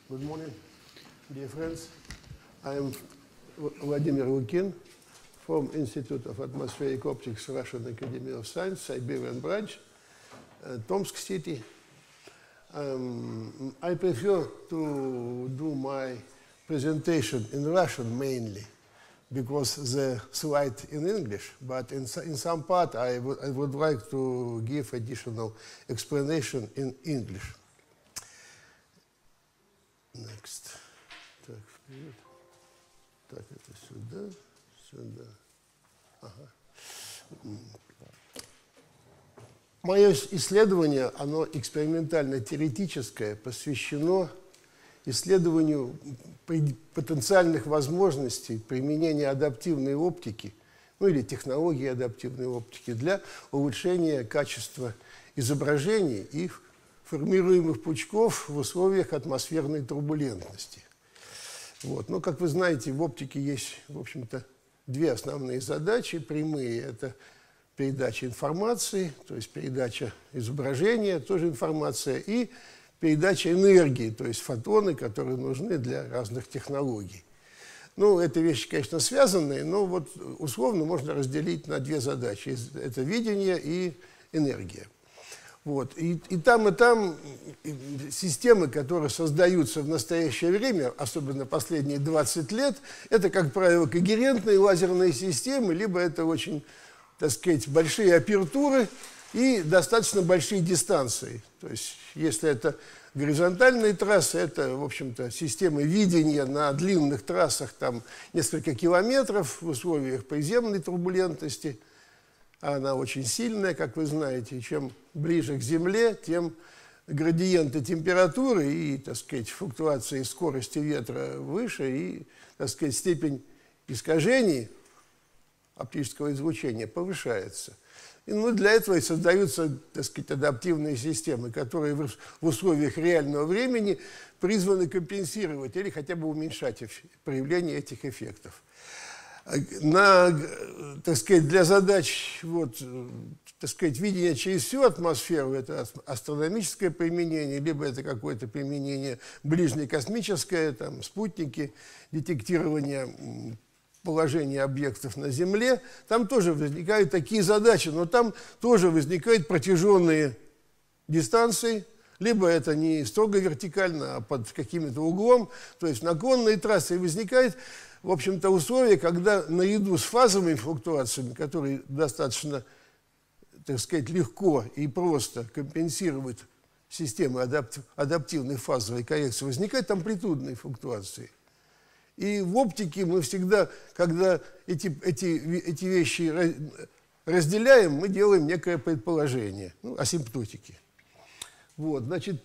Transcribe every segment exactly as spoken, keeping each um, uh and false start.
Good morning, dear friends. I am Vladimir Lukin from Institute of Atmospheric Optics, Russian Academy of Science, Siberian branch, uh, Tomsk city. Um, I prefer to do my presentation in Russian mainly, because the slide in English, but in, in some part I, I would like to give additional explanation in English. Next. Так, вперед. Так, это сюда, сюда. Ага. Мое исследование, оно экспериментально-теоретическое, посвящено исследованию потенциальных возможностей применения адаптивной оптики, ну или технологии адаптивной оптики для улучшения качества изображений и формируемых пучков в условиях атмосферной турбулентности. Вот. Но, как вы знаете, в оптике есть, в общем-то, две основные задачи прямые. Это передача информации, то есть передача изображения, тоже информация, и передача энергии, то есть фотоны, которые нужны для разных технологий. Ну, это вещи, конечно, связанные, но вот условно можно разделить на две задачи. Это видение и энергия. Вот. И, и там, и там системы, которые создаются в настоящее время, особенно последние двадцать лет, это, как правило, когерентные лазерные системы, либо это очень, так сказать, большие апертуры и достаточно большие дистанции. То есть, если это горизонтальные трассы, это, в общем-то, системы видения на длинных трассах, там несколько километров в условиях приземной турбулентности. Она очень сильная, как вы знаете. Чем ближе к Земле, тем градиенты температуры и, так сказать, флуктуации скорости ветра выше, и, так сказать, степень искажений оптического излучения повышается. И, ну, для этого и создаются, так сказать, адаптивные системы, которые в, в условиях реального времени призваны компенсировать или хотя бы уменьшать проявление этих эффектов. На, так сказать, для задач, вот, так сказать, видения через всю атмосферу, это астрономическое применение, либо это какое-то применение ближнекосмическое, там, спутники, детектирование положения объектов на Земле, там тоже возникают такие задачи, но там тоже возникают протяженные дистанции, либо это не строго вертикально, а под каким-то углом, то есть наклонные трассы, и возникает, в общем-то, условия, когда наряду с фазовыми флуктуациями, которые достаточно, так сказать, легко и просто компенсируют системы адап адаптивной фазовой коррекции, возникают амплитудные флуктуации. И в оптике мы всегда, когда эти, эти, эти вещи разделяем, мы делаем некое предположение, ну, асимптотики. Вот, значит,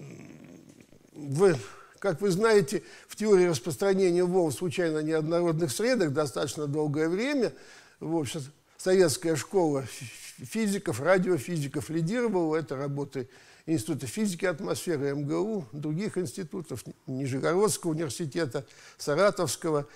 в... Как вы знаете, в теории распространения волн в случайно неоднородных средах достаточно долгое время, в общем, советская школа физиков, радиофизиков лидировала. Это работы Института физики атмосферы, эм гэ у, других институтов, Нижегородского университета, Саратовского.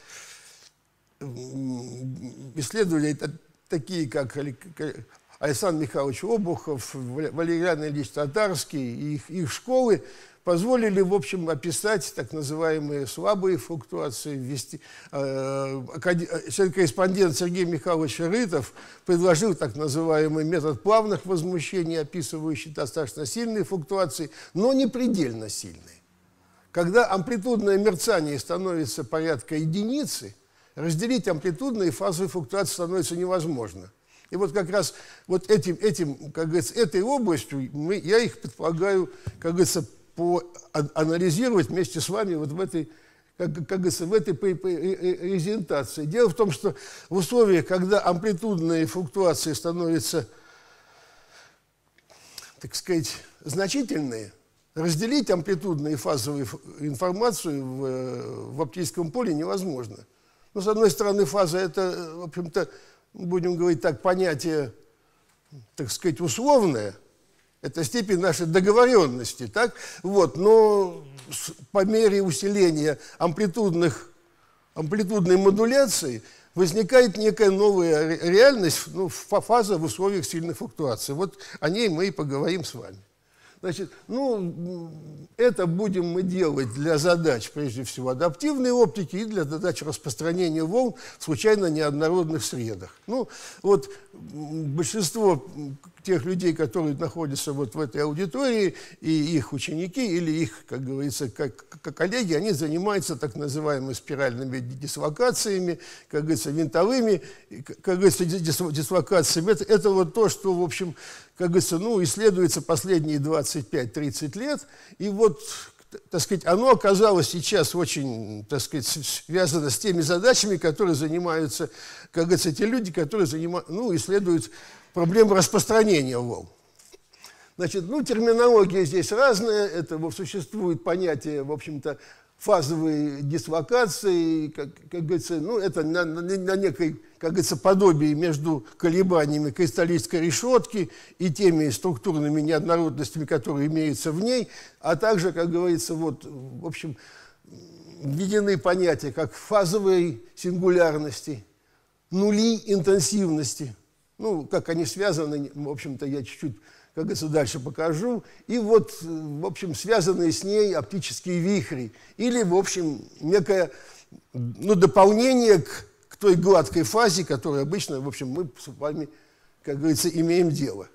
Исследовали такие, как Александр Михайлович Обухов, Валериан Ильич Татарский и их, их школы, позволили, в общем, описать так называемые слабые флуктуации, ввести. Э, член-корреспондент Сергей Михайлович Рытов предложил так называемый метод плавных возмущений, описывающий достаточно сильные флуктуации, но не предельно сильные. Когда амплитудное мерцание становится порядка единицы, разделить амплитудные и фазовые флуктуации становится невозможно. И вот как раз вот этим, этим, как говорится, этой областью мы, я их предполагаю, как говорится, анализировать вместе с вами вот в этой, как, как говорится, в этой презентации. Дело в том, что в условиях, когда амплитудные флуктуации становятся, так сказать, значительные, разделить амплитудную и фазовую информацию в, в оптическом поле невозможно. Но, с одной стороны, фаза – это, в общем-то, будем говорить так, понятие, так сказать, условное. Это степень нашей договоренности, так? Вот, но по мере усиления амплитудных, амплитудной модуляции возникает некая новая реальность, ну, фаза в условиях сильных флуктуаций. Вот о ней мы и поговорим с вами. Значит, ну, это будем мы делать для задач, прежде всего, адаптивной оптики и для задач распространения волн в случайно неоднородных средах. Ну, вот большинство тех людей, которые находятся вот в этой аудитории, и их ученики, или их, как говорится, как, как коллеги, они занимаются так называемыми спиральными дислокациями, как говорится, винтовыми, как говорится, дислокациями. Это, это вот то, что, в общем, как говорится, ну, исследуется последние двадцать пять тридцать лет, и вот, так сказать, оно оказалось сейчас очень, так сказать, связано с теми задачами, которые занимаются, как говорится, те люди, которые занимают, ну, исследуют проблему распространения волн. Значит, ну, терминология здесь разная, это вот, существует понятие, в общем-то, фазовые дислокации, как, как говорится, ну, это на, на, на некой, как говорится, подобии между колебаниями кристаллической решетки и теми структурными неоднородностями, которые имеются в ней, а также, как говорится, вот, в общем, введены понятия как фазовые сингулярности, нули интенсивности, ну, как они связаны, в общем-то, я чуть-чуть, как говорится, дальше покажу. И вот, в общем, связанные с ней оптические вихри. Или, в общем, некое, ну, дополнение к, к той гладкой фазе, которой обычно, в общем, мы с вами, как говорится, имеем дело.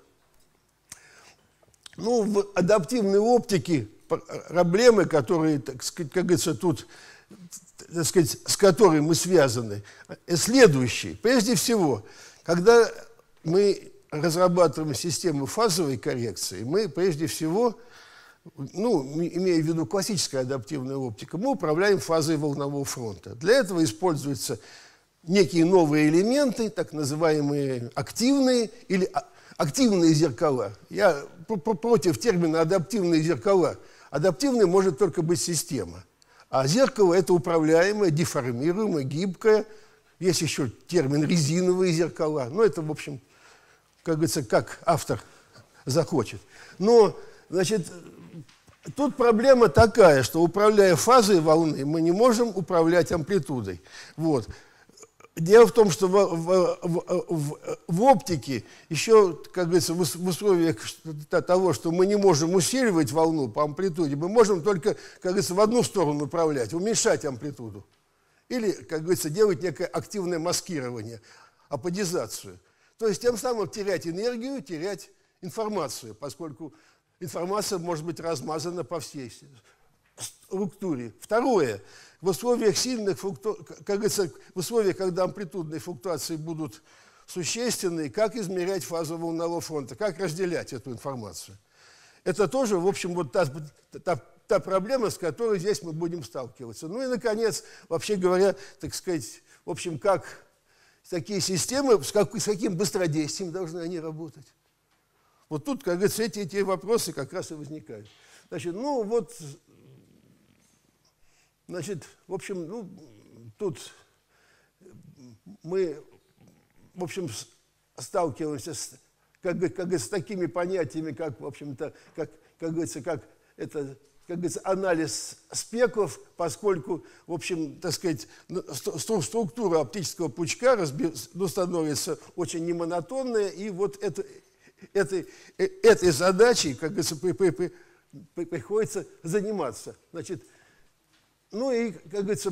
Ну, в адаптивной оптике проблемы, которые, так сказать, как говорится, тут, так сказать, с которой мы связаны, следующие. Прежде всего, когда мы разрабатываем систему фазовой коррекции, мы прежде всего, ну, имея в виду классическая адаптивная оптика, мы управляем фазой волнового фронта. Для этого используются некие новые элементы, так называемые активные или активные зеркала. Я против термина адаптивные зеркала. Адаптивной может только быть система. А зеркало – это управляемое, деформируемое, гибкое. Есть еще термин резиновые зеркала. Но это, в общем, как говорится, как автор захочет. Но, значит, тут проблема такая, что, управляя фазой волны, мы не можем управлять амплитудой. Вот. Дело в том, что в, в, в, в оптике еще, как говорится, в, в условиях того, что мы не можем усиливать волну по амплитуде, мы можем только, как говорится, в одну сторону управлять, уменьшать амплитуду. Или, как говорится, делать некое активное маскирование, аподизацию. То есть тем самым терять энергию, терять информацию, поскольку информация может быть размазана по всей структуре. Второе. В условиях сильных флуктуаций, как говорится, в условиях, когда амплитудные флуктуации будут существенны, как измерять фазу волнового фронта, как разделять эту информацию. Это тоже, в общем, вот та, та, та проблема, с которой здесь мы будем сталкиваться. Ну и, наконец, вообще говоря, так сказать, в общем, как такие системы, с, как, с каким быстродействием должны они работать. Вот тут, как говорится, эти, эти вопросы как раз и возникают. Значит, ну вот, значит, в общем, ну, тут мы, в общем, сталкиваемся с, как, как, с такими понятиями, как, в общем-то, как, как говорится, как это, как говорится, анализ спеков, поскольку, в общем, так сказать, структура оптического пучка разби, ну, становится очень немонотонная, и вот это, этой, этой задачей, как говорится, при, при, при, приходится заниматься. Значит, ну и, как говорится,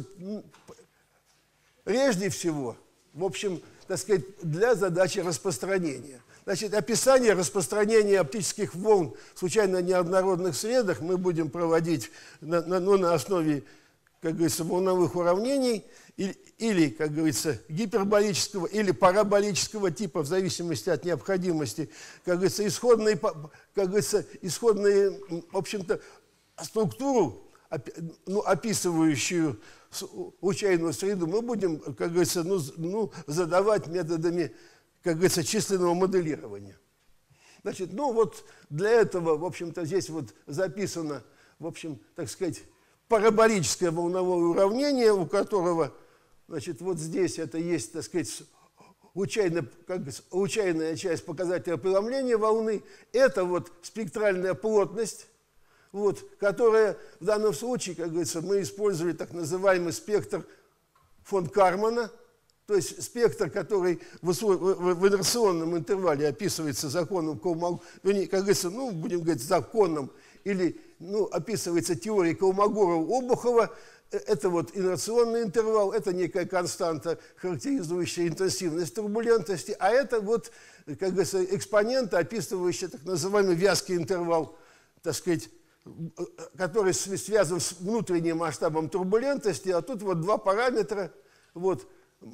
прежде всего, в общем, так сказать, для задачи распространения. Значит, описание распространения оптических волн в случайно неоднородных средах мы будем проводить на, на, ну, на основе, как говорится, волновых уравнений или, или, как говорится, гиперболического или параболического типа, в зависимости от необходимости, как говорится, исходные, как говорится, исходные, в общем-то, структуру, ну, описывающую случайную среду, мы будем, как говорится, ну, ну, задавать методами, как говорится, численного моделирования. Значит, ну вот для этого, в общем-то, здесь вот записано, в общем, так сказать, параболическое волновое уравнение, у которого, значит, вот здесь это есть, так сказать, случайно, как говорится, случайная часть показателя преломления волны. Это вот спектральная плотность, вот, которая в данном случае, как говорится, мы использовали так называемый спектр фон Кармана. То есть спектр, который в, в, в инерционном интервале описывается законом Колмогорова, вернее, как говорится, ну, будем говорить, законом, или ну, описывается теорией Колмогорова-Обухова, это вот инерционный интервал, это некая константа, характеризующая интенсивность турбулентности, а это вот, как говорится, экспоненты, описывающие так называемый вязкий интервал, так сказать, который связан с внутренним масштабом турбулентности, а тут вот два параметра, вот,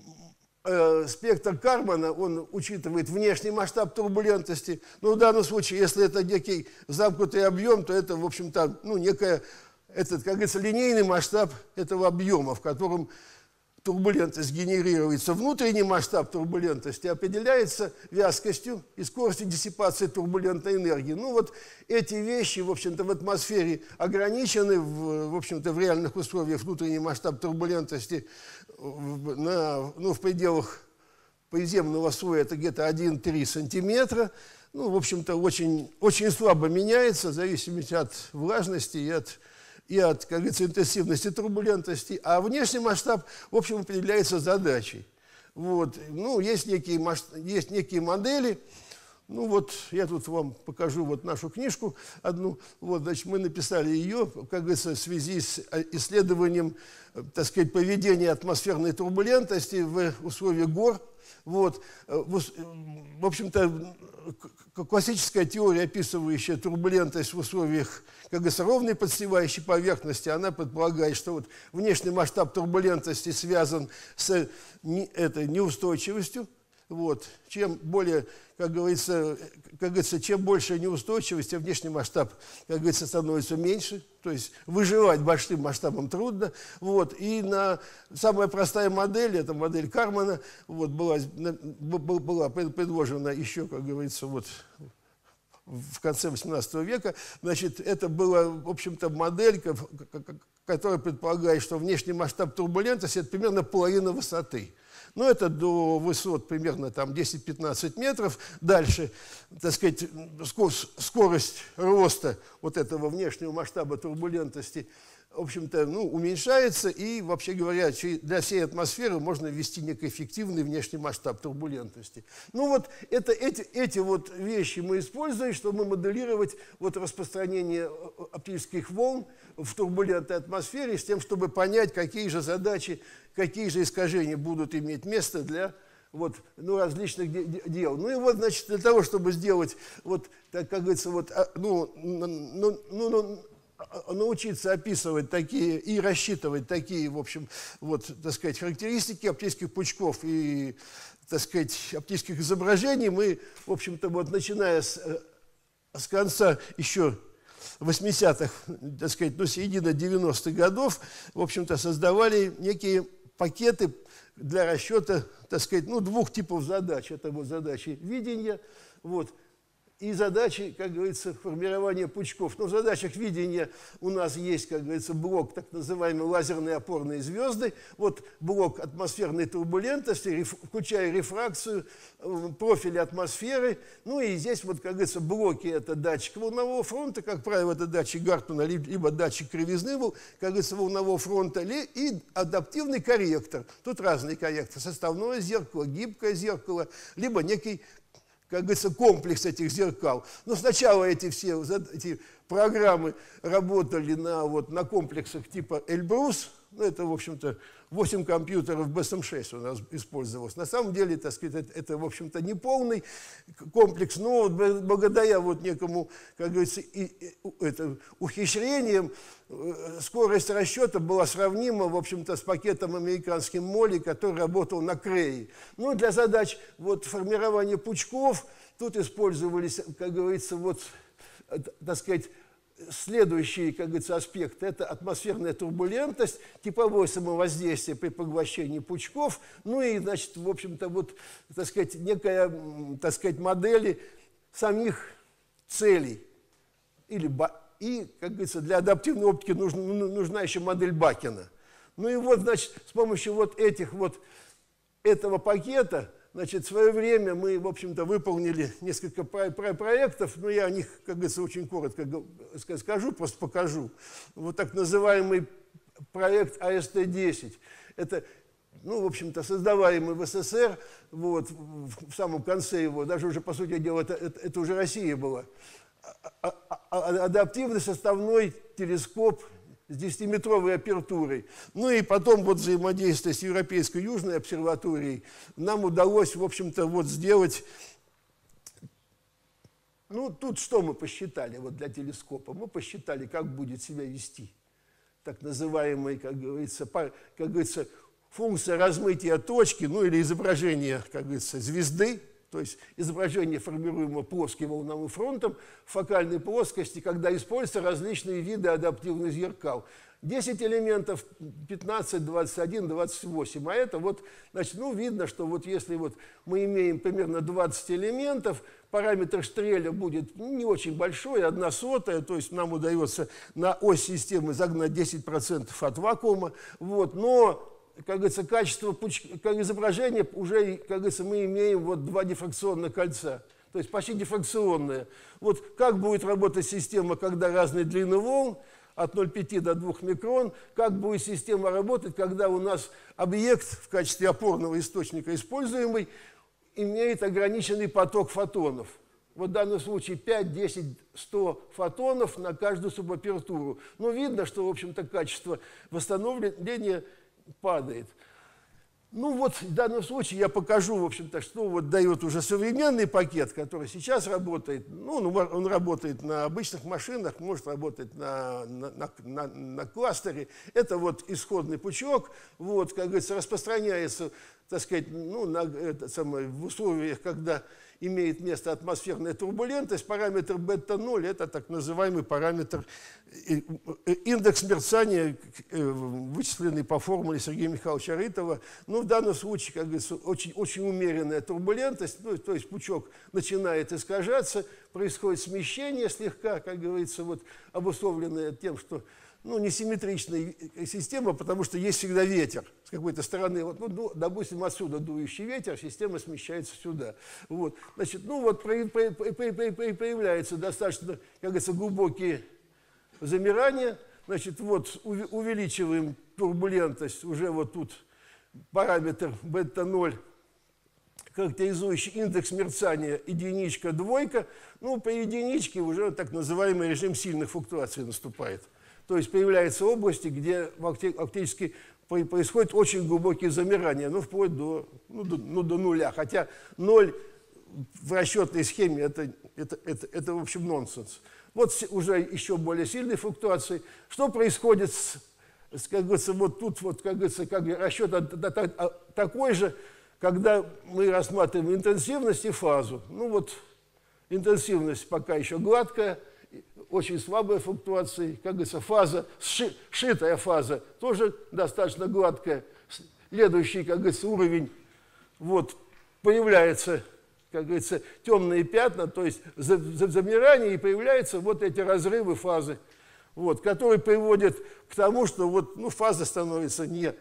э, спектр Кармана, он учитывает внешний масштаб турбулентности, но в данном случае, если это некий замкнутый объем, то это, в общем-то, ну, некая, этот, как говорится, линейный масштаб этого объема, в котором турбулентность генерируется. Внутренний масштаб турбулентности определяется вязкостью и скоростью диссипации турбулентной энергии. Ну вот эти вещи, в общем-то, в атмосфере ограничены, в, в общем-то, в реальных условиях внутренний масштаб турбулентности в, на, ну, в пределах приземного слоя это где-то один-три сантиметра. Ну, в общем-то, очень, очень слабо меняется в зависимости от влажности и от и от, как говорится, интенсивности турбулентности, а внешний масштаб, в общем, определяется задачей. Вот. Ну, есть некие, есть некие модели. Ну, вот я тут вам покажу вот нашу книжку одну. Вот, значит, мы написали ее, как говорится, в связи с исследованием, так сказать, поведения атмосферной турбулентности в условиях гор. Вот. В общем-то, классическая теория, описывающая турбулентность в условиях, как говорится, ровной подстилающей поверхности, она предполагает, что вот внешний масштаб турбулентности связан с не, этой неустойчивостью. Вот. Чем более, как говорится, как говорится, чем больше неустойчивость, тем внешний масштаб, как говорится, становится меньше. То есть выживать большим масштабом трудно. Вот. И на самая простая модель, это модель Кармана, вот, была, была предложена еще, как говорится, вот, в конце восемнадцатого века. Значит, это была, в общем-то, модель, которая предполагает, что внешний масштаб турбулентности – это примерно половина высоты. Ну, это до высот примерно там десять-пятнадцать метров. Дальше, так сказать, скорость роста вот этого внешнего масштаба турбулентности, в общем-то, ну, уменьшается. И, вообще говоря, для всей атмосферы можно ввести некоэффективный внешний масштаб турбулентности. Ну, вот это, эти, эти вот вещи мы используем, чтобы моделировать вот распространение оптических волн в турбулентной атмосфере, с тем, чтобы понять, какие же задачи, какие же искажения будут иметь место для вот, ну, различных де дел. Ну и вот, значит, для того, чтобы сделать, вот, так, как говорится, вот, ну, ну, ну, ну, научиться описывать такие и рассчитывать такие, в общем, вот, так сказать, характеристики оптических пучков и, так сказать, оптических изображений, мы, в общем-то, вот, начиная с, с конца еще восьмидесятых, так сказать, ну, середина девяностых годов, в общем-то, создавали некие пакеты для расчета, так сказать, ну, двух типов задач. Это вот задачи видения, вот, и задачи, как говорится, формирования пучков. Но в задачах видения у нас есть, как говорится, блок так называемой лазерные опорные звезды, вот блок атмосферной турбулентности, включая рефракцию, профили атмосферы. Ну и здесь, вот, как говорится, блоки – это датчик волнового фронта, как правило, это датчик Гартмана, либо датчик кривизны, как говорится, волнового фронта, и адаптивный корректор. Тут разные корректоры: составное зеркало, гибкое зеркало, либо некий, как говорится, комплекс этих зеркал. Но сначала эти все эти программы работали на, вот, на комплексах типа Эльбрус. Ну, это, в общем-то, восемь компьютеров бэ эс эм шесть у нас использовалось. На самом деле, так сказать, это, это в общем-то, не полный комплекс, но вот благодаря вот некому, как говорится, и, и, это, ухищрениям, скорость расчета была сравнима, в общем-то, с пакетом американским Молли, который работал на Крее. Ну, для задач вот, формирования пучков тут использовались, как говорится, вот, так сказать, следующий, как говорится, аспект – это атмосферная турбулентность, типовое самовоздействие при поглощении пучков, ну и, значит, в общем-то, вот, так сказать, некая, так сказать, модели самих целей. Или, и, как говорится, для адаптивной оптики нужна, нужна еще модель Бакена. Ну и вот, значит, с помощью вот этих вот, этого пакета, значит, в свое время мы, в общем-то, выполнили несколько про про проектов, но я о них, как говорится, очень коротко скажу, просто покажу. Вот так называемый проект а эс тэ десять. Это ну, в общем-то, создаваемый в СССР, вот, в самом конце его, даже уже, по сути дела, это, это, это уже Россия была, а, а, а, адаптивный составной телескоп с десятиметровой апертурой. Ну и потом вот взаимодействие с Европейской Южной обсерваторией нам удалось, в общем-то, вот сделать. Ну, тут что мы посчитали вот для телескопа? Мы посчитали, как будет себя вести так называемый, как говорится, как говорится, функция размытия точки, ну или изображение, как говорится, звезды, то есть изображение, формируемое плоским волновым фронтом в фокальной плоскости, когда используются различные виды адаптивных зеркал. десять элементов, пятнадцать, двадцать один, двадцать восемь. А это вот, значит, ну, видно, что вот если вот мы имеем примерно двадцать элементов, параметр Штреля будет не очень большой, одна сотая, то есть нам удается на ось системы загнать десять процентов от вакуума. Вот, но, как говорится, качество как изображения уже, как говорится, мы имеем вот два дифракционных кольца. То есть почти дифракционные. Вот как будет работать система, когда разные длины волн, от ноль целых пяти десятых до двух микрон, как будет система работать, когда у нас объект в качестве опорного источника используемый имеет ограниченный поток фотонов. Вот в данном случае пять, десять, сто фотонов на каждую субапертуру. Но видно, что, в общем-то, качество восстановления падает. Ну вот, в данном случае я покажу, в общем-то, что вот дает уже современный пакет, который сейчас работает. Ну, он работает на обычных машинах, может работать на, на, на, на, на кластере. Это вот исходный пучок, вот, как говорится, распространяется, так сказать, ну, на, это самое, в условиях, когда имеет место атмосферная турбулентность. Параметр бета ноль – это так называемый параметр, индекс мерцания, вычисленный по формуле Сергея Михайловича Рытова. Ну, в данном случае, как говорится, очень, очень умеренная турбулентность, ну, то есть пучок начинает искажаться, происходит смещение слегка, как говорится, вот, обусловленное тем, что ну, несимметричная система, потому что есть всегда ветер с какой-то стороны. Вот, ну, допустим, отсюда дующий ветер, система смещается сюда. Вот. Значит, ну вот появляются достаточно, как говорится, глубокие замирания. Значит, вот увеличиваем турбулентность, уже вот тут параметр бета ноль, характеризующий индекс мерцания единичка, двойка. Ну, по единичке уже так называемый режим сильных флуктуаций наступает. То есть появляются области, где фактически происходят очень глубокие замирания, ну, вплоть до, ну, до, ну, до нуля. Хотя ноль в расчетной схеме это, это, это, это, в общем, нонсенс. Вот уже еще более сильные флуктуации. Что происходит с, с как говорится, вот тут, вот, как говорится, как расчет такой же, когда мы рассматриваем интенсивность и фазу. Ну вот интенсивность пока еще гладкая, очень слабые флуктуации, как говорится, фаза, сши, сшитая фаза, тоже достаточно гладкая. Следующий, как говорится, уровень, вот, появляются, как говорится, темные пятна, то есть замирание, и появляются вот эти разрывы фазы, вот, которые приводят к тому, что вот, ну, фаза становится не,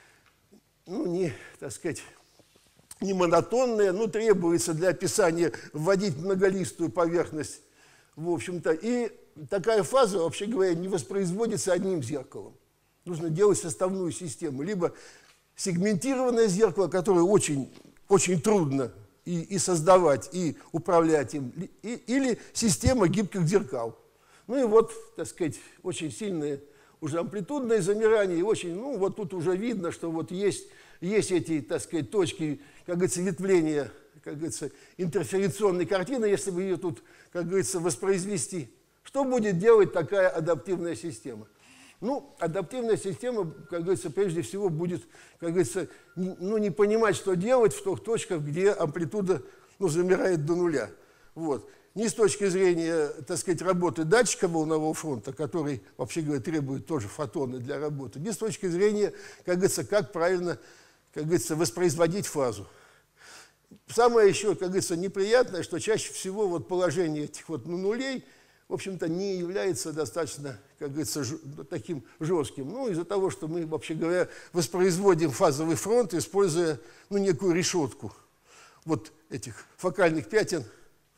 ну, не, так сказать, не монотонная, но требуется для описания вводить многолистую поверхность. В общем-то, и такая фаза, вообще говоря, не воспроизводится одним зеркалом. Нужно делать составную систему. Либо сегментированное зеркало, которое очень, очень трудно и, и создавать, и управлять им, и, или система гибких зеркал. Ну и вот, так сказать, очень сильные уже амплитудные замирания, и очень, ну вот тут уже видно, что вот есть, есть эти, так сказать, точки, как говорится, ветвления, как говорится, интерференционной картины, если бы ее тут, как говорится, воспроизвести. Что будет делать такая адаптивная система? Ну, адаптивная система, как говорится, прежде всего будет, как говорится, ну, не понимать, что делать в тех точках, где амплитуда, ну, замирает до нуля. Вот. Ни с точки зрения, так сказать, работы датчика волнового фронта, который, вообще говоря, требует тоже фотоны для работы, ни с точки зрения, как говорится, как правильно, как говорится, воспроизводить фазу. Самое еще, как говорится, неприятное, что чаще всего вот положение этих вот нулей, в общем-то, не является достаточно, как говорится, ж, таким жестким. Ну, из-за того, что мы, вообще говоря, воспроизводим фазовый фронт, используя, ну, некую решетку вот этих фокальных пятен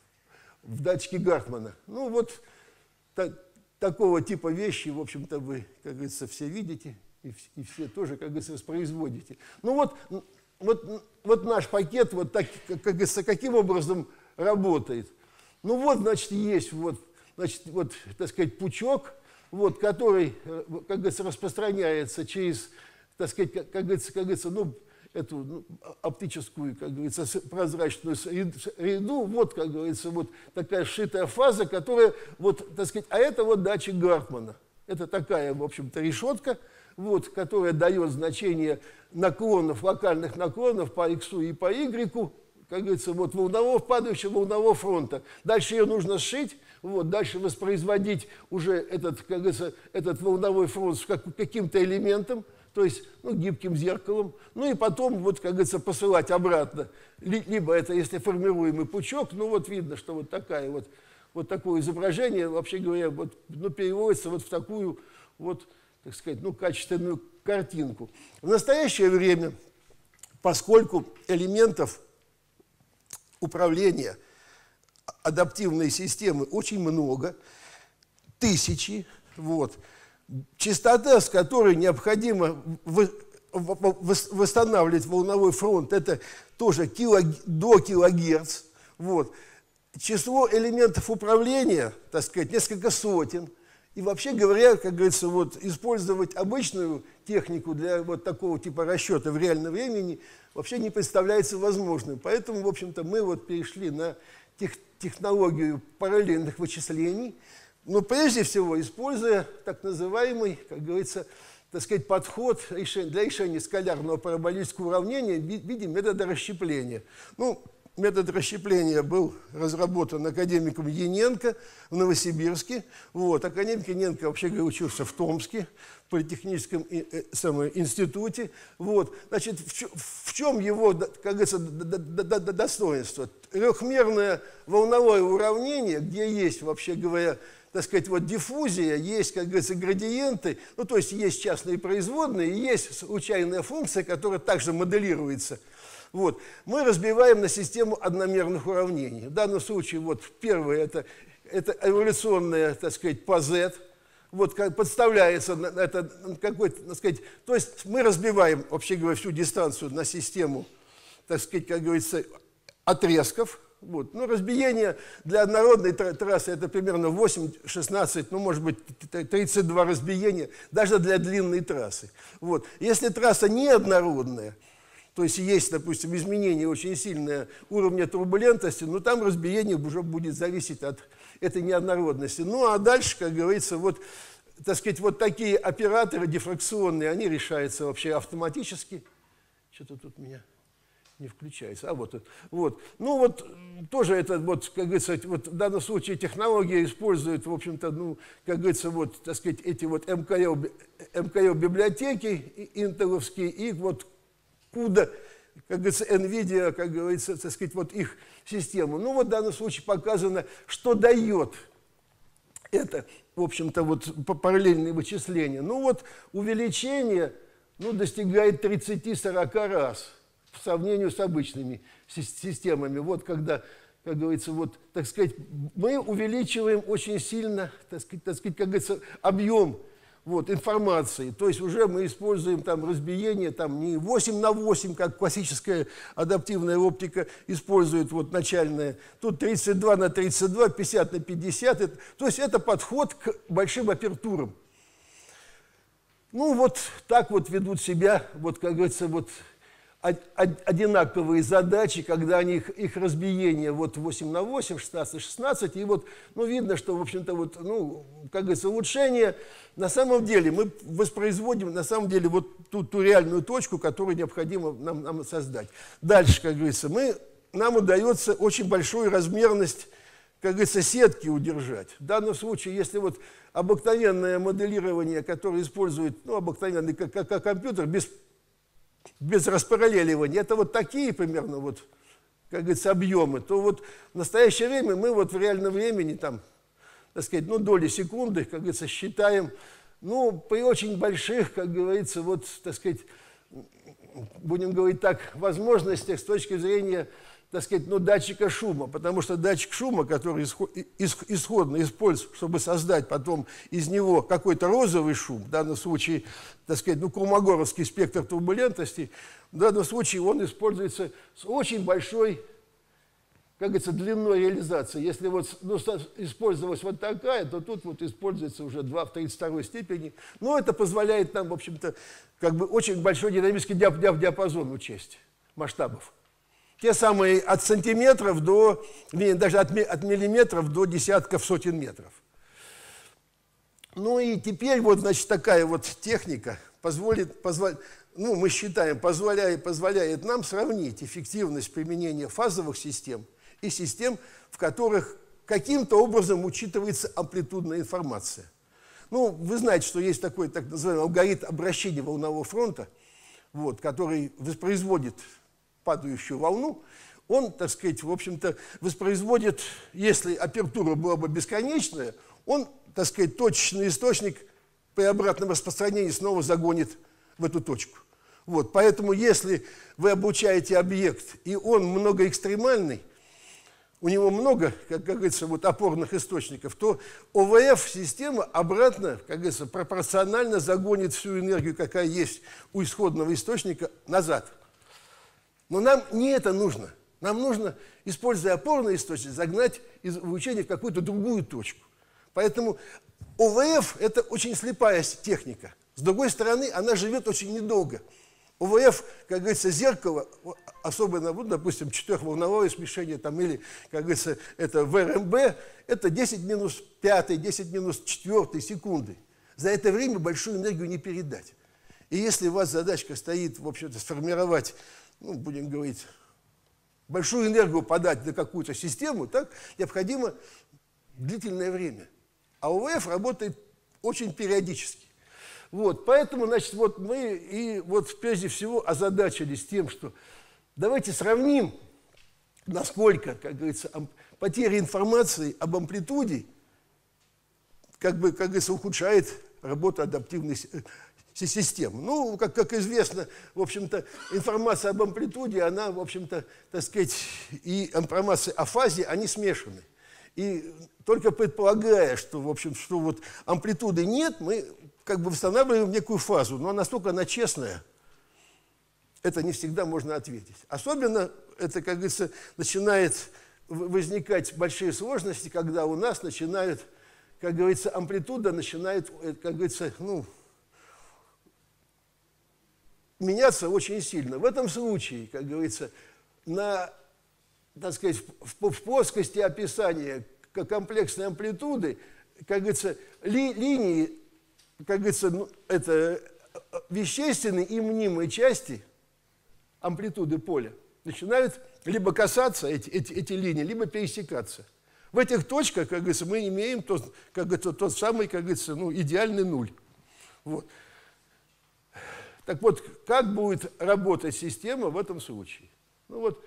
в датчике Гартмана. Ну, вот та, такого типа вещи, в общем-то, вы, как говорится, все видите, и, и все тоже, как говорится, воспроизводите. Ну вот, вот, вот наш пакет вот так, как, как говорится, каким образом работает. Ну вот, значит, есть вот, значит, вот, так сказать, пучок, вот, который, как говорится, распространяется через, так сказать, как, как говорится, как говорится, ну, эту ну, оптическую, как говорится, прозрачную среду, вот, как говорится, вот такая сшитая фаза, которая, вот, так сказать, а это вот датчик Гарпмана. Это такая, в общем-то, решетка, вот, которая дает значение наклонов, локальных наклонов по X и по Y, как говорится, вот волнового, падающего волнового фронта. Дальше ее нужно сшить, вот, дальше воспроизводить уже этот, как говорится, этот волновой фронт как, каким-то элементом, то есть ну, гибким зеркалом, ну и потом, вот, как говорится, посылать обратно. Либо это, если формируемый пучок, ну вот видно, что вот, такая вот, вот такое изображение, вообще говоря, вот, ну, переводится вот в такую вот, так сказать, ну, качественную картинку. В настоящее время, поскольку элементов управления адаптивной системы очень много, тысячи, вот, частота, с которой необходимо восстанавливать волновой фронт, это тоже кило, до килогерц. Вот. Число элементов управления, так сказать, несколько сотен. И вообще говоря, как говорится, вот, использовать обычную технику для вот такого типа расчета в реальном времени вообще не представляется возможным. Поэтому, в общем-то, мы вот перешли на тех, технологию параллельных вычислений, но прежде всего используя так называемый, как говорится, так сказать, подход для решения скалярного параболического уравнения в виде метода расщепления. Ну, метод расщепления был разработан академиком Яненко в Новосибирске. Вот. Академик Яненко, вообще говоря, учился в Томске, в политехническом самом, институте. Вот. Значит, в, в чем его, как говорится, достоинство? Трехмерное волновое уравнение, где есть, вообще говоря, так сказать, вот диффузия, есть, как говорится, градиенты, ну, то есть есть частные производные, и есть случайная функция, которая также моделируется. Вот. Мы разбиваем на систему одномерных уравнений. В данном случае, вот, первое, это, это эволюционное, так сказать, по Z, вот, как подставляется на, это какой-то, так сказать, то есть мы разбиваем, вообще говоря, всю дистанцию на систему, так сказать, как говорится, отрезков. Вот. Ну, разбиение для однородной трассы это примерно восемь-шестнадцать, ну, может быть, тридцать два разбиения, даже для длинной трассы. Вот. Если трасса неоднородная, то есть есть, допустим, изменение очень сильное уровня турбулентности, но там разбиение уже будет зависеть от этой неоднородности. Ну, а дальше, как говорится, вот, так сказать, вот такие операторы дифракционные, они решаются вообще автоматически. Что-то тут меня не включается. А вот, вот. Ну вот тоже это, вот, как говорится, вот в данном случае технология использует, в общем-то, ну, как говорится, вот, так сказать, эти вот эм ка эл библиотеки интеловские и вот куда, как говорится, NVIDIA, как говорится, так сказать, вот их систему. Ну вот в данном случае показано, что дает это, в общем-то, вот параллельные вычисления. Ну вот увеличение, ну, достигает тридцати-сорока раз по сравнению с обычными системами. Вот когда, как говорится, вот, так сказать, мы увеличиваем очень сильно, так сказать, так сказать, как говорится, объем вот, информации. То есть уже мы используем там разбиение там, не восемь на восемь, как классическая адаптивная оптика использует вот, начальная. Тут тридцать два на тридцать два, пятьдесят на пятьдесят. Это, то есть это подход к большим апертурам. Ну вот так вот ведут себя, вот, как говорится, вот, одинаковые задачи, когда они, их, их разбиение вот восемь на восемь, шестнадцать на шестнадцать, и вот, ну, видно, что, в общем-то, вот, ну, как говорится, улучшение, на самом деле, мы воспроизводим, на самом деле, вот ту, ту реальную точку, которую необходимо нам, нам создать. Дальше, как говорится, мы, нам удается очень большую размерность, как говорится, сетки удержать. В данном случае, если вот обыкновенное моделирование, которое использует, ну, обыкновенный как, как, как компьютер, без без распараллеливания, это вот такие примерно, вот, как говорится, объемы, то вот в настоящее время мы вот в реальном времени, там, так сказать, ну, доли секунды, как говорится, считаем, ну, при очень больших, как говорится, вот, так сказать, будем говорить так, возможностях с точки зрения, так сказать, ну, датчика шума, потому что датчик шума, который исходно используется, чтобы создать потом из него какой-то розовый шум, в данном случае, так сказать, ну, колмогоровский спектр турбулентности, в данном случае он используется с очень большой, как говорится, длиной реализации. Если вот, ну, использовалась вот такая, то тут вот используется уже два в тридцать второй степени. Но это позволяет нам, в общем-то, как бы очень большой динамический диапазон учесть масштабов. Те самые от сантиметров до, даже от, от миллиметров до десятков сотен метров. Ну и теперь вот, значит, такая вот техника позволит, позволит, ну, мы считаем, позволяет, позволяет нам сравнить эффективность применения фазовых систем и систем, в которых каким-то образом учитывается амплитудная информация. Ну, вы знаете, что есть такой так называемый алгоритм обращения волнового фронта, вот, который воспроизводит падающую волну. Он, так сказать, в общем-то, воспроизводит, если апертура была бы бесконечная, он, так сказать, точечный источник при обратном распространении снова загонит в эту точку. Вот, поэтому, если вы обучаете объект, и он многоэкстремальный, у него много, как, как говорится, вот опорных источников, то ОВФ-система обратно, как говорится, пропорционально загонит всю энергию, какая есть у исходного источника, назад. Но нам не это нужно. Нам нужно, используя опорный источник, загнать излучение в какую-то другую точку. Поэтому ОВФ – это очень слепая техника. С другой стороны, она живет очень недолго. ОВФ, как говорится, зеркало, особенно, вот, допустим, четырехволновое смешение, там, или, как говорится, это ВРМБ, это десять минус пять, десять минус четыре секунды. За это время большую энергию не передать. И если у вас задачка стоит, в общем-то, сформировать, ну, будем говорить, большую энергию подать на какую-то систему, так, необходимо длительное время. А ОВФ работает очень периодически. Вот, поэтому, значит, вот мы и вот прежде всего озадачились тем, что давайте сравним, насколько, как говорится, потеря информации об амплитуде, как бы, как говорится, ухудшает работу адаптивной системы. Ну, как, как известно, в общем-то, информация об амплитуде, она, в общем-то, так сказать, и информация о фазе, они смешаны. И только предполагая, что, в общем, что вот амплитуды нет, мы как бы восстанавливаем некую фазу, но настолько она честная, это не всегда можно ответить. Особенно это, как говорится, начинает возникать большие сложности, когда у нас начинает, как говорится, амплитуда начинает, как говорится, ну, меняться очень сильно. В этом случае, как говорится, на, так сказать, в, в плоскости описания комплексной амплитуды, как говорится, ли, линии, как говорится, ну, это вещественные и мнимые части амплитуды поля начинают либо касаться эти, эти, эти линии, либо пересекаться. В этих точках, как говорится, мы имеем тот, как говорится, тот самый, как говорится, ну, идеальный нуль. Вот. Так вот, как будет работать система в этом случае? Ну вот,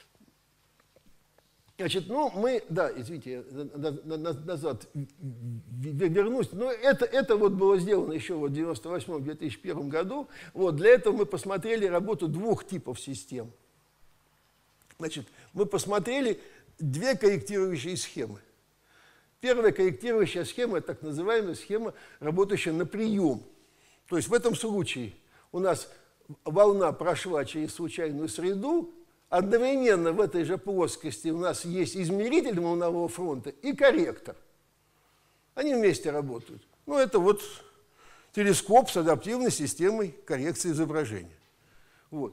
значит, ну мы, да, извините, я назад вернусь, но это, это вот было сделано еще вот в девяносто восьмом — две тысячи первом году. Вот, для этого мы посмотрели работу двух типов систем. Значит, мы посмотрели две корректирующие схемы. Первая корректирующая схема – это так называемая схема, работающая на прием. То есть в этом случае у нас волна прошла через случайную среду, одновременно в этой же плоскости у нас есть измеритель волнового фронта и корректор. Они вместе работают. Ну, это вот телескоп с адаптивной системой коррекции изображения. Вот.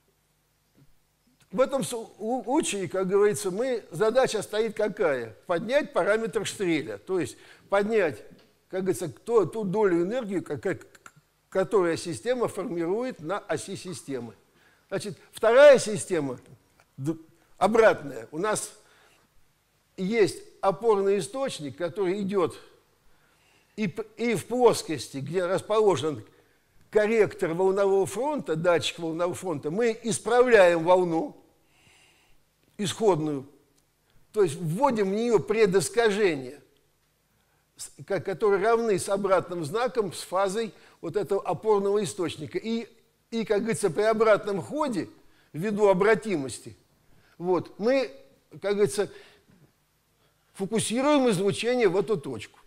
В этом случае, как говорится, мы, задача стоит какая? Поднять параметр Штреля, то есть поднять, как говорится, ту, ту долю энергии, как, которая система формирует на оси системы. Значит, вторая система, обратная, у нас есть опорный источник, который идет и, и в плоскости, где расположен корректор волнового фронта, датчик волнового фронта, мы исправляем волну исходную, то есть вводим в нее предискажения, которые равны с обратным знаком, с фазой вот этого опорного источника. И, и, как говорится, при обратном ходе, ввиду обратимости, Вот, мы, как говорится, фокусируем излучение в эту точку.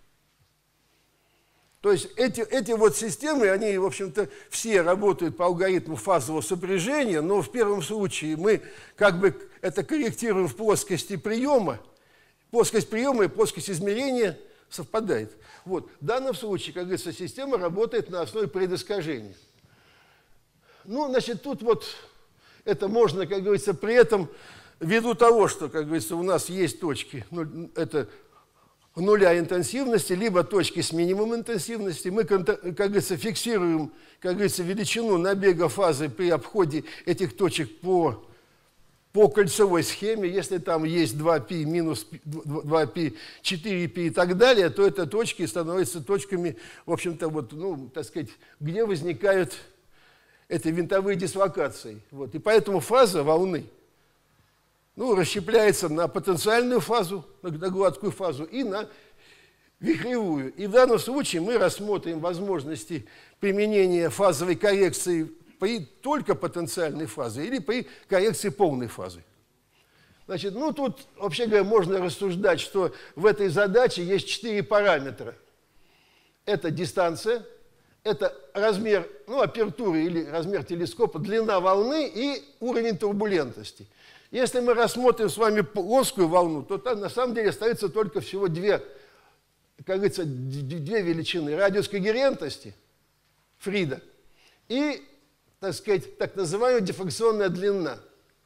То есть эти, эти вот системы, они, в общем-то, все работают по алгоритму фазового сопряжения, но в первом случае мы как бы это корректируем в плоскости приема. Плоскость приема и плоскость измерения совпадает. Вот. В данном случае, как говорится, система работает на основе предискажения. Ну, значит, тут вот это можно, как говорится, при этом, ввиду того, что, как говорится, у нас есть точки, ну, это нуля интенсивности, либо точки с минимум интенсивности, мы, как говорится, фиксируем, как говорится, величину набега фазы при обходе этих точек по, по кольцевой схеме. Если там есть два пи, минус два пи, четыре пи и так далее, то это точки становятся точками, в общем-то, вот, ну, так сказать, где возникают эти винтовые дислокации. Вот. И поэтому фаза волны, ну, расщепляется на потенциальную фазу, на гладкую фазу и на вихревую. И в данном случае мы рассмотрим возможности применения фазовой коррекции при только потенциальной фазе или при коррекции полной фазы. Значит, ну тут, вообще говоря, можно рассуждать, что в этой задаче есть четыре параметра. Это дистанция, это размер, ну, апертуры или размер телескопа, длина волны и уровень турбулентности. Если мы рассмотрим с вами плоскую волну, то там на самом деле остается только всего две, как говорится, две величины. Радиус когерентности, Фрида, и, так сказать, так называемая дифракционная длина.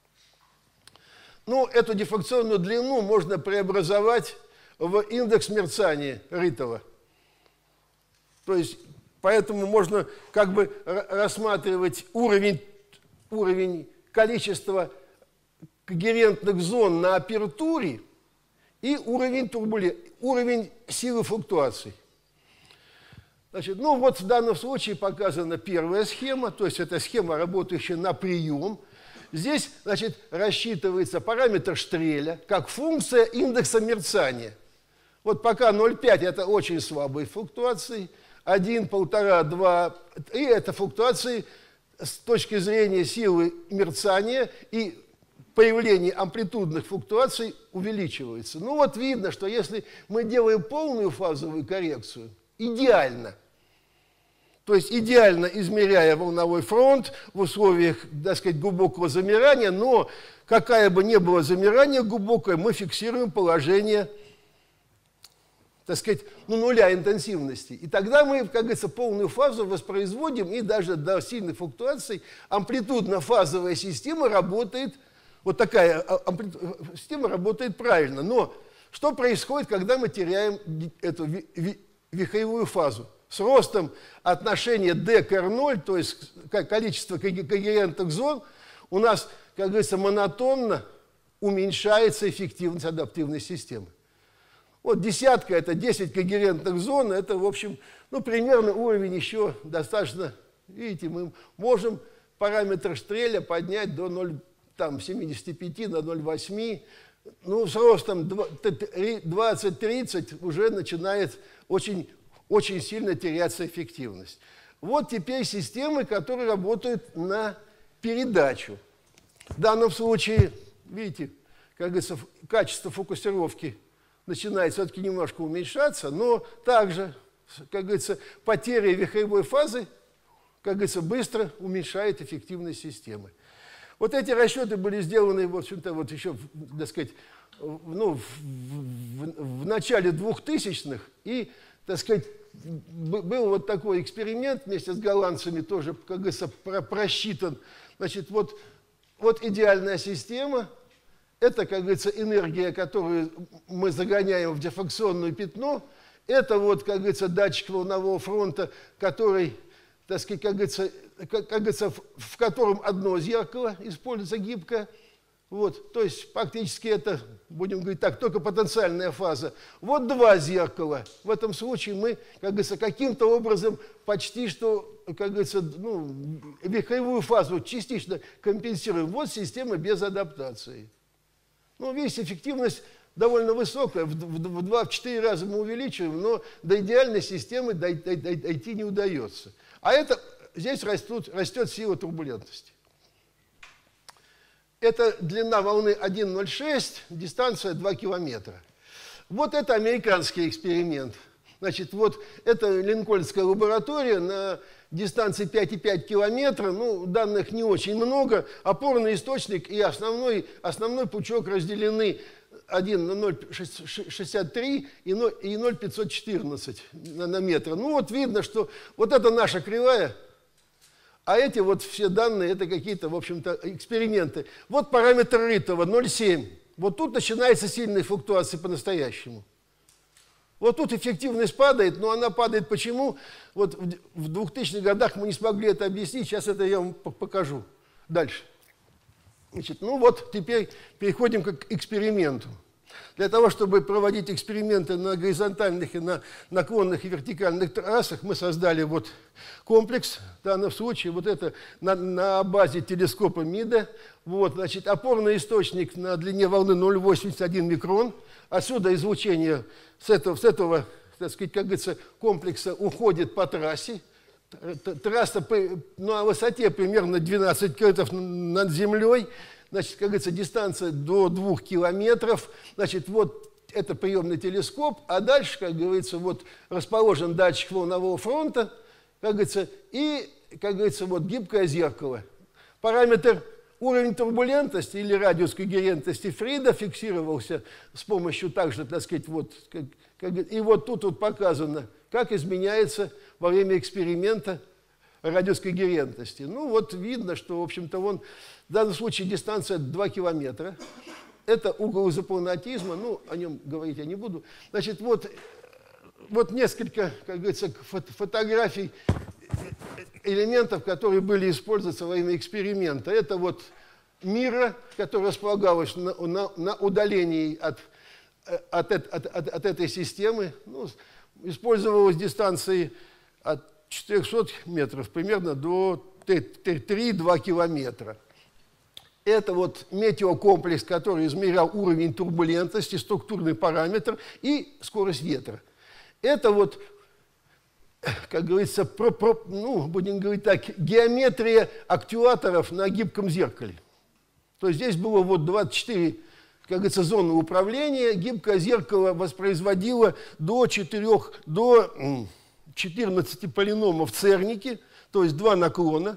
Ну, эту дифракционную длину можно преобразовать в индекс мерцания Ритова. То есть, поэтому можно как бы рассматривать уровень, уровень количества когерентных зон на апертуре и уровень, турбулен... уровень силы флуктуаций. Значит, ну вот в данном случае показана первая схема, то есть это схема, работающая на прием. Здесь, значит, рассчитывается параметр Штреля как функция индекса мерцания. Вот пока ноль целых пять десятых это очень слабые флуктуации, один, полтора, два, и это флуктуации с точки зрения силы мерцания, и появление амплитудных флуктуаций увеличивается. Ну вот видно, что если мы делаем полную фазовую коррекцию, идеально, то есть идеально измеряя волновой фронт в условиях, так сказать, глубокого замирания, но какая бы ни было замирание глубокое, мы фиксируем положение, так сказать, ну, нуля интенсивности. И тогда мы, как говорится, полную фазу воспроизводим, и даже до сильных флуктуаций амплитудно-фазовая система работает. Вот такая система работает правильно. Но что происходит, когда мы теряем эту вихревую фазу? С ростом отношения d к эр ноль, то есть количество когерентных зон, у нас, как говорится, монотонно уменьшается эффективность адаптивной системы. Вот десятка – это десять когерентных зон, это, в общем, ну, примерно уровень еще достаточно, видите, мы можем параметр Штреля поднять до ноль целых семидесяти пяти на ноль целых восемь, ну, с ростом двадцать-тридцать уже начинает очень, очень сильно теряться эффективность. Вот теперь системы, которые работают на передачу. В данном случае, видите, как говорится, качество фокусировки начинает все-таки немножко уменьшаться, но также, как говорится, потеря вихревой фазы, как говорится, быстро уменьшает эффективность системы. Вот эти расчеты были сделаны, в общем-то, вот еще, так сказать, ну, в, в, в начале двухтысячных, и, так сказать, был вот такой эксперимент вместе с голландцами, тоже, как говорится, просчитан. Значит, вот, вот идеальная система. Это, как говорится, энергия, которую мы загоняем в дифракционное пятно. Это, вот, как говорится, датчик волнового фронта, который, так сказать, как говорится, как, как говорится, в, в котором одно зеркало используется гибкое. Вот, то есть фактически это, будем говорить так, только потенциальная фаза. Вот два зеркала. В этом случае мы, как говорится, каким-то образом почти что, как говорится, ну, вихревую фазу частично компенсируем. Вот система без адаптации. Ну, видите, эффективность довольно высокая, в два-четыре раза мы увеличиваем, но до идеальной системы дойти не удается. А это, здесь растут, растет сила турбулентности. это длина волны один целых ноль шесть, дистанция два километра. Вот это американский эксперимент. Значит, вот это Линкольнская лаборатория на дистанции пять целых пять километра. Ну, данных не очень много. Опорный источник и основной, основной пучок разделены один на ноль целых шестьдесят три и ноль целых пятьсот четырнадцать нанометра. Ну, вот видно, что вот это наша кривая. А эти вот все данные, это какие-то, в общем-то, эксперименты. Вот параметр Рытова ноль целых семь. Вот тут начинается сильная флуктуация по-настоящему. Вот тут эффективность падает, но она падает почему? Вот в двухтысячных годах мы не смогли это объяснить, сейчас это я вам покажу. Дальше. Значит, ну вот теперь переходим к эксперименту. Для того, чтобы проводить эксперименты на горизонтальных и на наклонных и вертикальных трассах, мы создали вот комплекс. В данном случае вот это на, на базе телескопа МИДа. Вот, значит, опорный источник на длине волны ноль целых восемьдесят один микрон. Отсюда излучение с этого, с этого, так сказать, как говорится, комплекса уходит по трассе. Трасса на высоте примерно двенадцать километров над землей. Значит, как говорится, дистанция до двух километров. Значит, вот это приемный телескоп, а дальше, как говорится, вот расположен датчик волнового фронта, как говорится, и, как говорится, вот гибкое зеркало. Параметр уровень турбулентности или радиус когерентности Фрида фиксировался с помощью также, так сказать, вот, как, как, и вот тут вот показано, как изменяется во время эксперимента радиус когерентности. Ну, вот видно, что, в общем-то, вон, в данном случае дистанция два километра. Это угол изопланетизма, ну, о нем говорить я не буду. Значит, вот, вот несколько, как говорится, фотографий элементов, которые были использоваться во время эксперимента. Это вот мира, которая располагалась на, на, на удалении от, от, от, от, от этой системы. Ну, использовалась дистанции от четырехсот метров примерно до три-два километра. Это вот метеокомплекс, который измерял уровень турбулентности, структурный параметр и скорость ветра. Это вот, как говорится, про, про, ну, будем говорить так, геометрия актуаторов на гибком зеркале. То есть здесь было вот двадцать четыре, как говорится, зоны управления. Гибкое зеркало воспроизводило до четырёх, до четырнадцати полиномов Церники, то есть два наклона,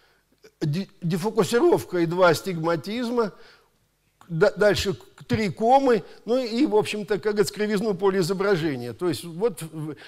дефокусировка и два астигматизма, дальше три комы, ну и, в общем-то, как говорится, кривизну поля изображения. То есть вот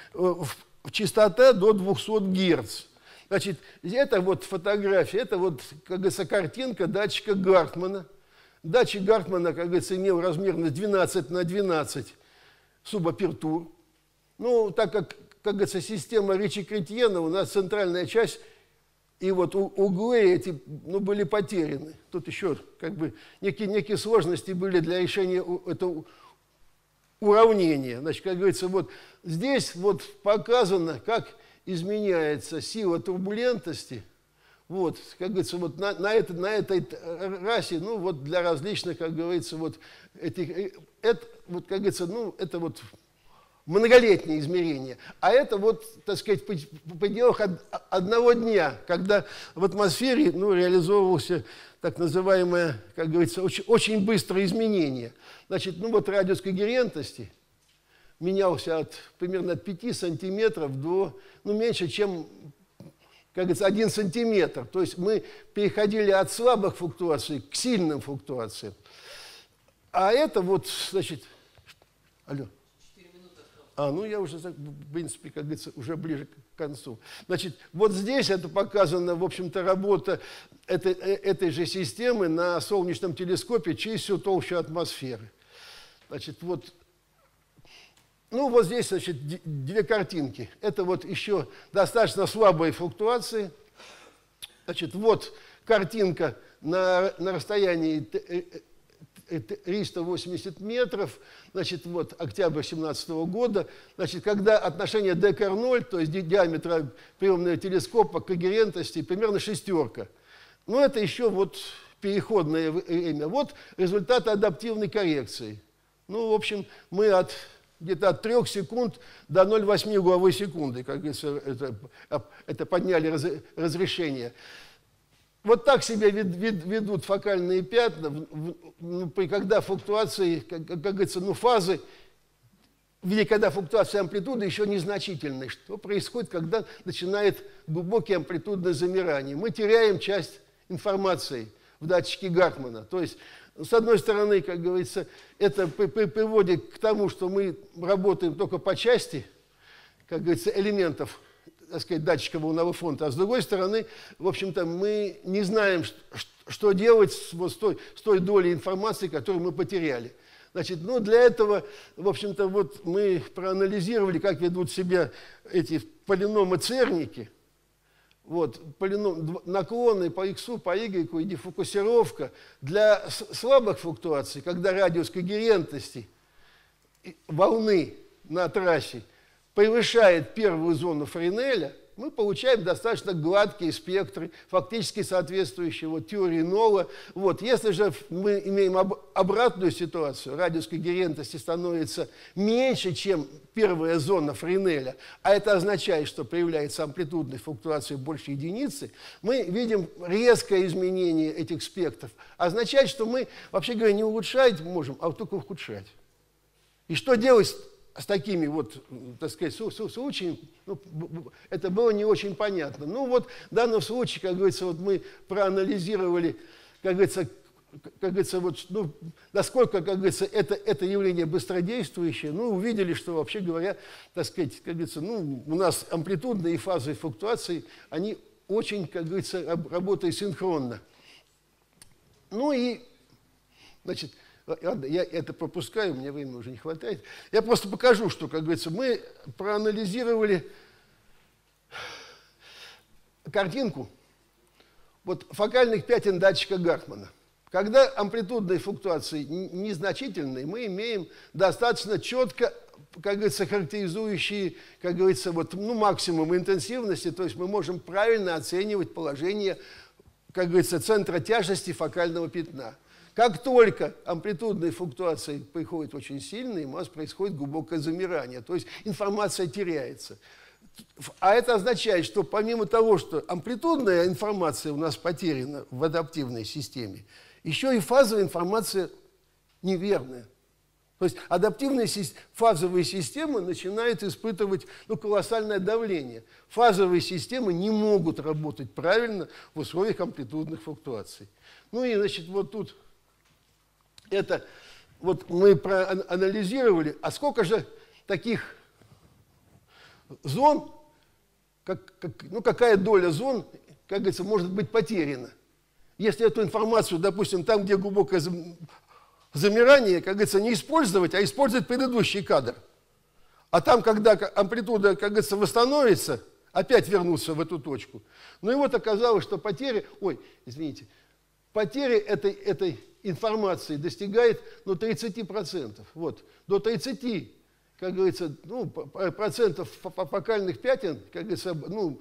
частота до двухсот герц. Значит, это вот фотография, это вот, как говорится, картинка датчика Гартмана. Датчик Гартмана, как говорится, имел размерность двенадцать на двенадцать субапертур. Ну, так как, как говорится, система Ричи-Кретьена, у нас центральная часть, и вот углы эти, ну, были потеряны. Тут еще как бы некие, некие сложности были для решения этого уравнения. Значит, как говорится, вот здесь вот показано, как изменяется сила турбулентности. Вот, как говорится, вот на, на, это, на этой расе, ну, вот для различных, как говорится, вот этих, это, вот, как говорится, ну, это вот многолетние измерения. А это вот, так сказать, в пределах одного дня, когда в атмосфере, ну, реализовывался так называемое, как говорится, очень, очень быстрое изменение. Значит, ну, вот радиус когерентности менялся от примерно от пяти сантиметров до, ну, меньше, чем, как говорится, один сантиметр. То есть мы переходили от слабых флуктуаций к сильным флуктуациям. А это вот, значит, алло. А, ну я уже, в принципе, как говорится, уже ближе к концу. Значит, вот здесь это показана, в общем-то, работа этой, этой же системы на солнечном телескопе через всю толщу атмосферы. Значит, вот, ну вот здесь, значит, две картинки. Это вот еще достаточно слабые флуктуации. Значит, вот картинка на, на расстоянии триста восемьдесят метров, значит, вот, октябрь семнадцатого года, значит, когда отношение d к эр ноль, то есть диаметра приемного телескопа к когерентности, примерно шестерка. Но это еще вот переходное время. Вот результаты адаптивной коррекции. Ну, в общем, мы от где-то от трёх секунд до ноль целых восемь угловой секунды, как говорится, это, это подняли раз, разрешение. вот так себя вед, вед, ведут фокальные пятна, когда флуктуации, как, как говорится, ну, фазы, или когда флуктуация амплитуды еще незначительной. Что происходит, когда начинает глубокое амплитудное замирание? Мы теряем часть информации в датчике Гармана. То есть, с одной стороны, как говорится, это приводит к тому, что мы работаем только по части, как говорится, элементов, так сказать, датчика волнового фронта, а с другой стороны, в общем-то, мы не знаем, что делать с, вот, с, той, с той долей информации, которую мы потеряли. Значит, ну, для этого, в общем-то, вот мы проанализировали, как ведут себя эти полиномы-церники. Вот, полином, наклоны по X, по Y и дефокусировка. Для слабых флуктуаций, когда радиус когерентности волны на трассе превышает первую зону Френеля, мы получаем достаточно гладкие спектры, фактически соответствующие вот, теории Нолла. Вот. Если же мы имеем об, обратную ситуацию, радиус когерентности становится меньше, чем первая зона Френеля, а это означает, что появляется амплитудная флуктуация больше единицы, мы видим резкое изменение этих спектров. Означает, что мы, вообще говоря, не улучшать можем, а только ухудшать. И что делать с такими вот, так сказать, случаями, ну, это было не очень понятно. Ну вот в данном случае, как говорится, вот мы проанализировали, как говорится, как говорится, вот, ну, насколько, как говорится, это, это явление быстродействующее, ну, увидели, что, вообще говоря, так сказать, как говорится, ну, у нас амплитудные и фазовые флуктуации, они очень, как говорится, работают синхронно. Ну и, значит, ладно, я это пропускаю, мне времени уже не хватает. Я просто покажу, что, как говорится, мы проанализировали картинку вот, фокальных пятен датчика Гармана. Когда амплитудные флуктуации незначительные, мы имеем достаточно четко, как говорится, характеризующие, как говорится, вот, ну, максимум интенсивности, то есть мы можем правильно оценивать положение, как говорится, центра тяжести фокального пятна. Как только амплитудные флуктуации приходят очень сильные, у нас происходит глубокое замирание, то есть информация теряется. А это означает, что помимо того, что амплитудная информация у нас потеряна в адаптивной системе, еще и фазовая информация неверная. То есть адаптивные фазовые системы начинают испытывать, ну, колоссальное давление. Фазовые системы не могут работать правильно в условиях амплитудных флуктуаций. Ну и, значит, вот тут это вот мы проанализировали, а сколько же таких зон, как, как, ну, какая доля зон, как говорится, может быть потеряна. Если эту информацию, допустим, там, где глубокое замирание, как говорится, не использовать, а использовать предыдущий кадр. А там, когда амплитуда, как говорится, восстановится, опять вернуться в эту точку. Ну и вот оказалось, что потери, ой, извините, потери этой, этой информации достигает, ну, тридцати процентов. Вот, до тридцати, как говорится, ну, процентов фокальных пятен, как говорится, ну,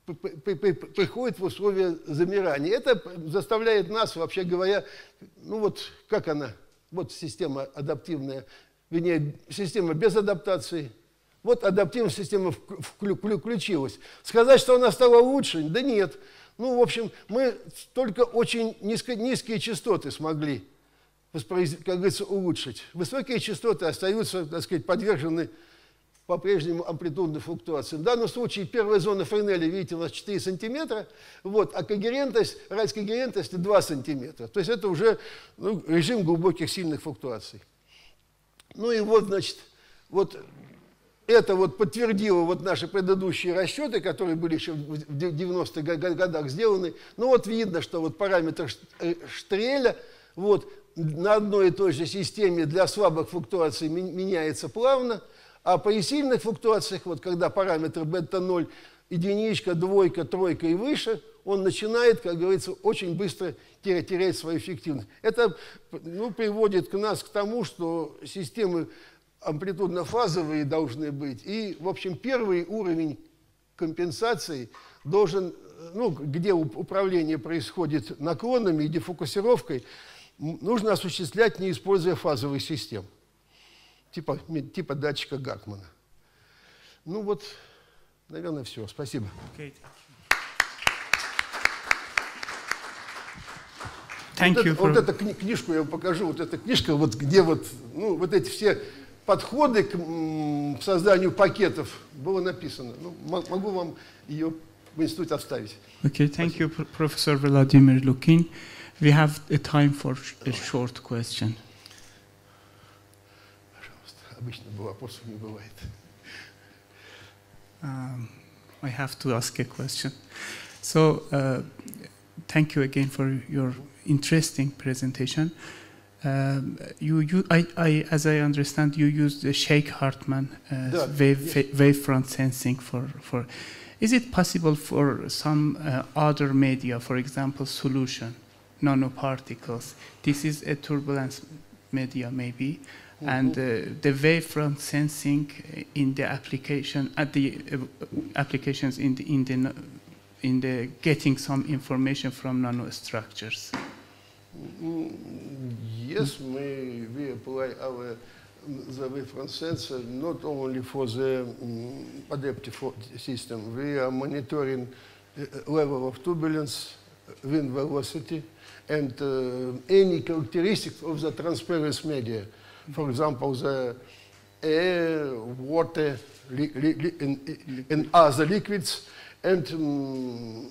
приходит в условия замирания. Это заставляет нас, вообще говоря, ну вот как она, вот система адаптивная, вернее, система без адаптации. Вот адаптивная система включилась. Сказать, что она стала лучше, да нет. Ну, в общем, мы только очень низко, низкие частоты смогли, как говорится, улучшить. Высокие частоты остаются, так сказать, подвержены по-прежнему амплитудной флуктуации. В данном случае первая зона Френеля, видите, у нас четыре сантиметра, вот, а когерентность, радиус когерентности два сантиметра. То есть это уже, ну, режим глубоких сильных флуктуаций. Ну и вот, значит, вот это вот подтвердило вот наши предыдущие расчеты, которые были еще в девяностых годах сделаны. Ну вот видно, что вот параметр Штреля вот, на одной и той же системе для слабых флуктуаций меняется плавно, а при сильных флуктуациях, вот когда параметр бета ноль, единичка, двойка, тройка и выше, он начинает, как говорится, очень быстро терять свою эффективность. Это, ну, приводит к нас к тому, что системы амплитудно-фазовые должны быть. И, в общем, первый уровень компенсации должен, ну, где управление происходит наклонами и дефокусировкой, нужно осуществлять, не используя фазовых систем. Типа, типа датчика Гармана. Ну вот, наверное, все. Спасибо. Okay. thank вот you это, for... вот эту кни книжку я вам покажу, вот эта книжка, вот где вот, ну, вот эти все подходы к, м, к созданию пакетов было написано. Ну, могу вам ее в институте оставить. Okay, thank you, Professor Vladimir Lukin. We have a time for a short question. Пожалуйста, обычно вопросов не бывает. Um, I have to ask a question. So, uh, thank you again for your interesting presentation. Um, you, you, I, I, as I understand, you used the Shake-Hartman uh, Yeah, wave, yes. wavefront sensing for, for. Is it possible for some uh, other media, for example, solution, nanoparticles? This is a turbulence media, maybe. Mm-hmm. And uh, the wavefront sensing in the application, at the uh, applications in the, in the in the getting some information from nanostructures. Mm, yes, we, we apply our the wavefront sensor not only for the um, adaptive system. We are monitoring uh, level of turbulence, wind velocity, and uh, any characteristics of the transparent media. For example, the air, water, li li li and, and other liquids. And um,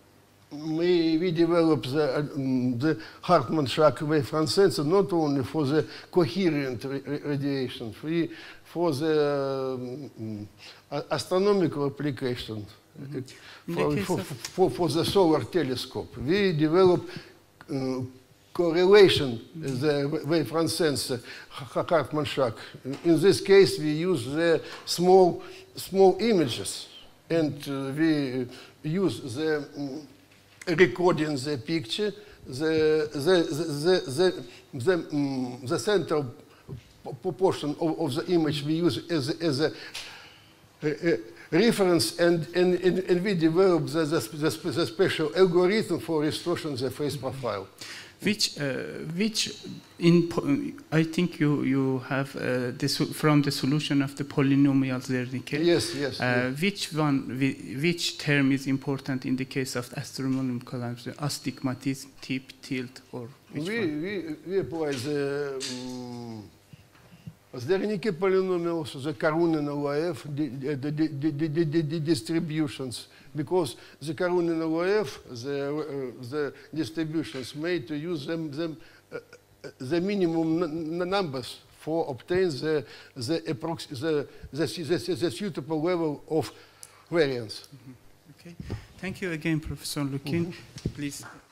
we, we develop the, um, the Hartmann-Shack wavefront sensor not only for the coherent ra radiation, we, for the um, astronomical application, mm-hmm. for, for, for, for the solar telescope. We develop uh, correlation, the wavefront sensor, Hartmann-Shack. In this case, we use the small, small images. And uh, we use the um, recording the picture, the the the the, the, um, the central proportion of, of the image we use as as a, a, a reference, and, and and and we develop the the, the, the special algorithm for distortion the phase profile. Which, uh, which in I think you you have uh, this from the solution of the polynomial Zernike. Yes, yes. Uh, yes. Which one? Which term is important in the case of astronomical astigmatism, tip, tilt, or which we, one? We we apply the um, Zernike polynomials, the Karunin O I F, the, the, the, the, the, the, the distributions. Because the Karunin O I F, the, uh, the distributions made to use them, them uh, the minimum n numbers for obtain the the, the, the, the, the suitable level of variance. Mm-hmm. Okay. Thank you again, Professor Lukin. Mm-hmm. Please.